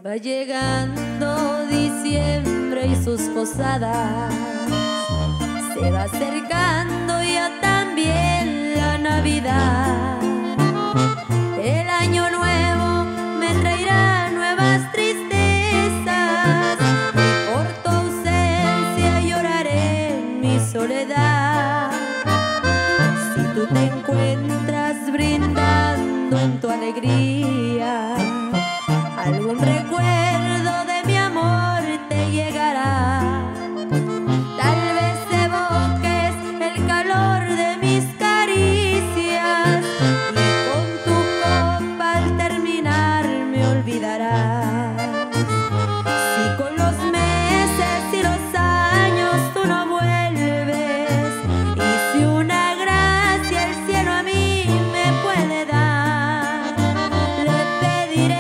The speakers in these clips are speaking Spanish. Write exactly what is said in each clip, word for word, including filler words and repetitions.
Va llegando diciembre y sus posadas, se va acercando ya también la Navidad. El año nuevo me traerá nuevas tristezas y por tu ausencia lloraré en mi soledad. Si tú te encuentras brindando en tu alegría, algún recuerdo de mi amor te llegará. Tal vez evoques el calor de mis caricias y con tu copa al terminar me olvidarás. Si con los meses y los años tú no vuelves, y si una gracia el cielo a mí me puede dar, le pediré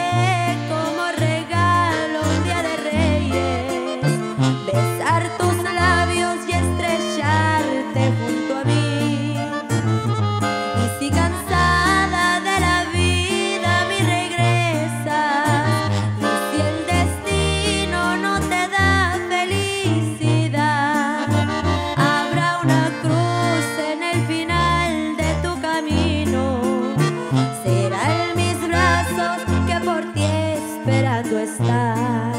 tus labios y estrellarte junto a mí. Y si cansada de la vida me regresas, y si el destino no te da felicidad, habrá una cruz en el final de tu camino. Será en mis brazos que por ti esperando estar.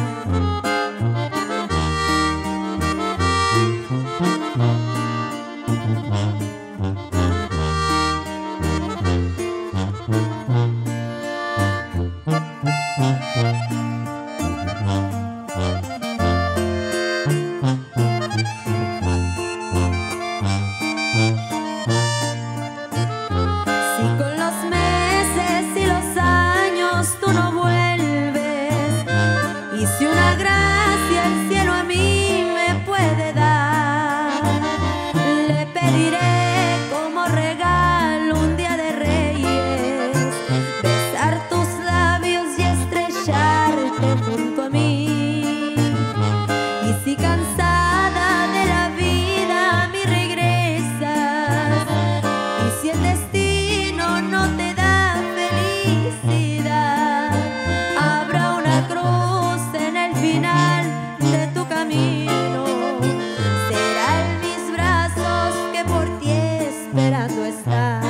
Si con los meses y los años tú no vuelves, y si una gracia el cielo a mí me puede dar, le pediré como regalo un día de Reyes, besar tus labios y estrellarte junto a mí. Y si cansada de la vida me regresas, y si el destino no te da felicidad, habrá una cruz en el final de tu camino. Será en mis brazos que por ti esperando estar.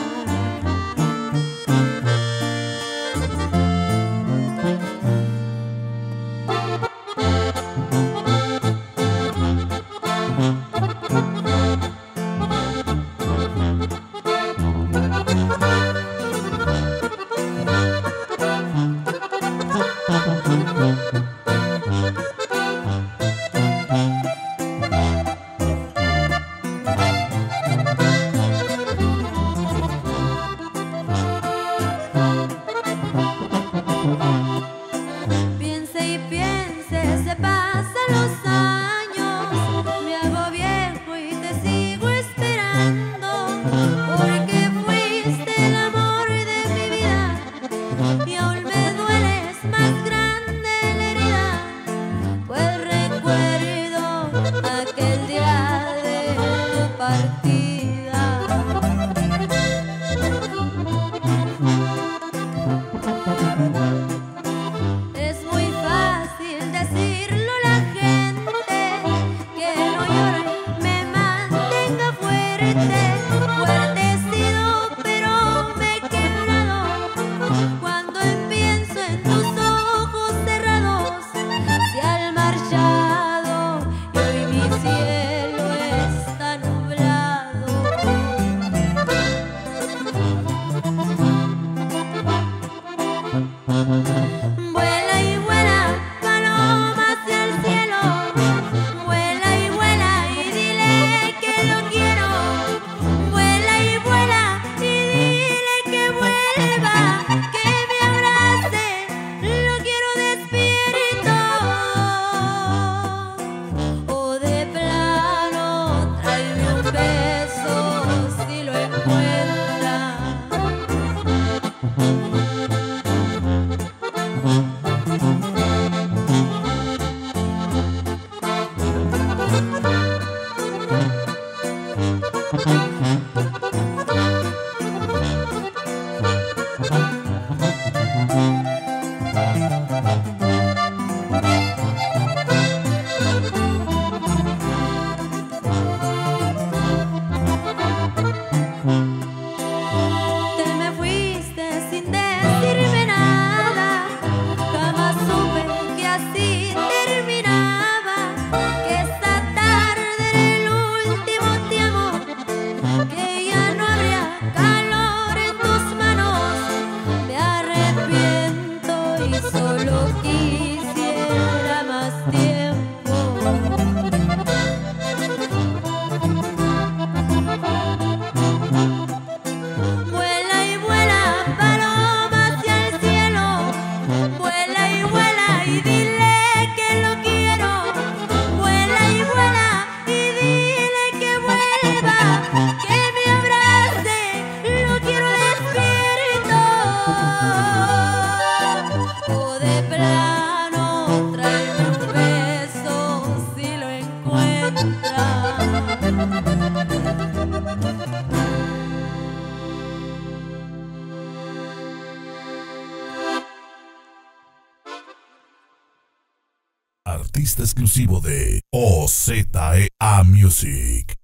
Piense y piense, se pasan los años, me hago viejo y te sigo esperando, porque fuiste el amor de mi vida y aún me dueles más grande la herida, pues recuerdo aquel día de tu partida. Es muy fácil decirlo a la gente, que no llore, me mantenga fuerte. Fuerte he sido, pero me he quebrado cuando pienso en tus ojos cerrados. Se han marchado y hoy mi cielo está nublado. Vuela y vuela, paloma hacia el cielo. Vuela y vuela y dile que lo quiero. Vuela y vuela y dile que vuelva, que me abrace, lo quiero despierto. O de plano tráeme un beso si lo encuentras. Thank you. artista exclusivo de O Z E A Music.